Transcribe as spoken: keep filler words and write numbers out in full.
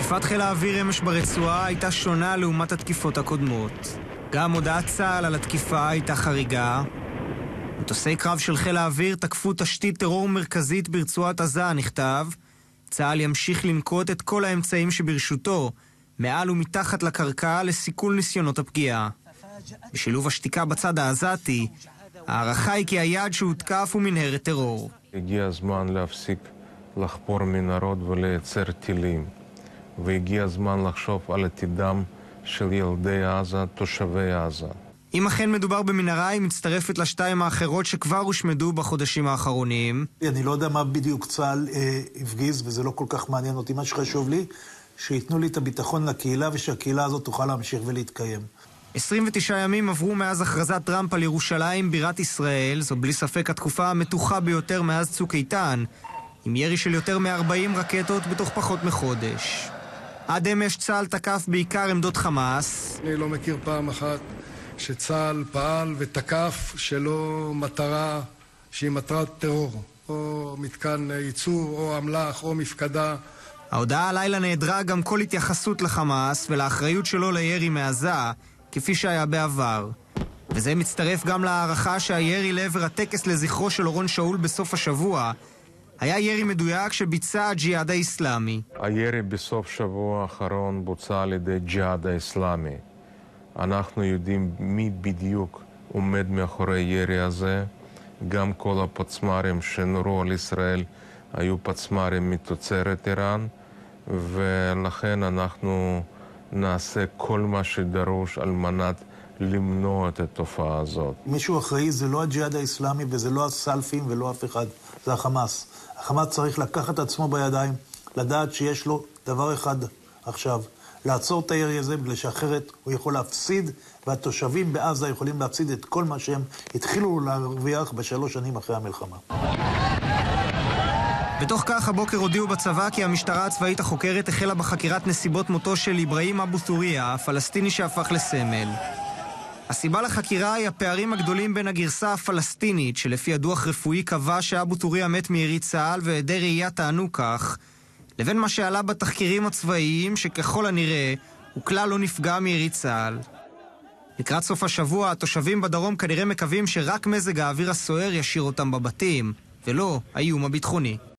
תקיפת חיל האוויר אמש ברצועה הייתה שונה לעומת התקיפות הקודמות. גם הודעת צה"ל על התקיפה הייתה חריגה. מטוסי קרב של חיל האוויר תקפו תשתית טרור מרכזית ברצועת עזה, נכתב. צה"ל ימשיך לנקוט את כל האמצעים שברשותו, מעל ומתחת לקרקע, לסיכול ניסיונות הפגיעה. בשילוב השתיקה בצד העזתי, הערכה היא כי היעד שהותקף הוא מנהרת טרור. הגיע הזמן להפסיק לחפור מנהרות ולייצר טילים. והגיע הזמן לחשוב על עתידם של ילדי עזה, תושבי עזה. אם אכן מדובר במנהרה, היא מצטרפת לשתיים האחרות שכבר הושמדו בחודשים האחרונים. אני לא יודע מה בדיוק צה"ל אה, הפגיז, וזה לא כל כך מעניין אותי. מה שחשוב לי, שיתנו לי את הביטחון לקהילה, ושהקהילה הזאת תוכל להמשיך ולהתקיים. עשרים ותשעה ימים עברו מאז הכרזת טראמפ על ירושלים בירת ישראל. זו בלי ספק התקופה המתוחה ביותר מאז צוק איתן, עם ירי של יותר מ-ארבעים רקטות בתוך פחות מחודש. עד אמש צה"ל תקף בעיקר עמדות חמאס. אני לא מכיר פעם אחת שצה"ל פעל ותקף שלא מטרה שהיא מטרת טרור, או מתקן ייצור, או אמל"ח, או מפקדה. ההודעה הלילה נעדרה גם כל התייחסות לחמאס ולאחריות שלו לירי מעזה, כפי שהיה בעבר. וזה מצטרף גם להערכה שהירי לעבר הטקס לזכרו של אורון שאול בסוף השבוע היה ירי מדויק שביצע הג'יהאד האסלאמי. הירי בסוף שבוע האחרון בוצע על ידי ג'יהאד האסלאמי. אנחנו יודעים מי בדיוק עומד מאחורי הירי הזה. גם כל הפצמ"רים שנורו על ישראל היו פצמ"רים מתוצרת איראן, ולכן אנחנו נעשה כל מה שדרוש על מנת למנוע את התופעה הזאת. מישהו אחראי זה לא הג'יהאד האסלאמי וזה לא הסלפים ולא אף אחד, זה החמאס. החמאס צריך לקחת את עצמו בידיים, לדעת שיש לו דבר אחד עכשיו, לעצור את הירי הזה, בגלל שאחרת הוא יכול להפסיד, והתושבים בעזה יכולים להפסיד את כל מה שהם התחילו להרוויח בשלוש שנים אחרי המלחמה. בתוך כך הבוקר הודיעו בצבא כי המשטרה הצבאית החוקרת החלה בחקירת נסיבות מותו של אברהים אבו ת'וריה, הפלסטיני שהפך לסמל. הסיבה לחקירה היא הפערים הגדולים בין הגרסה הפלסטינית, שלפי הדוח רפואי קבע שאבו ת'וריה מת מירי צה"ל ועדי ראייה טענו כך, לבין מה שעלה בתחקירים הצבאיים שככל הנראה הוא כלל לא נפגע מירי צה"ל. לקראת סוף השבוע התושבים בדרום כנראה מקווים שרק מזג האוויר הסוער ישאיר אותם בבתים, ולא האיום הביטחוני.